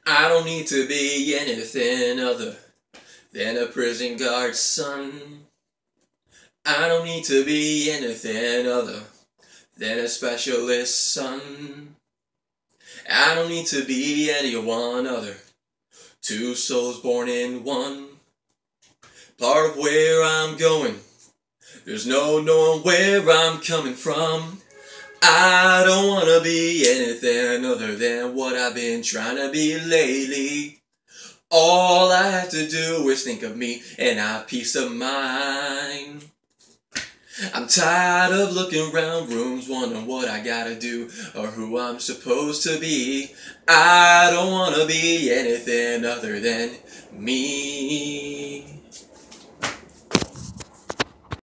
I don't need to be anything other than a prison guard's son. I don't need to be anything other than a specialist son. I don't need to be anyone other. Two souls born in one. Part of where I'm going, there's no knowing where I'm coming from. I don't wanna be anything other than what I've been trying to be lately. All I have to do is think of me and have peace of mind. I'm tired of looking around rooms wondering what I gotta do or who I'm supposed to be. I don't wanna be anything other than me.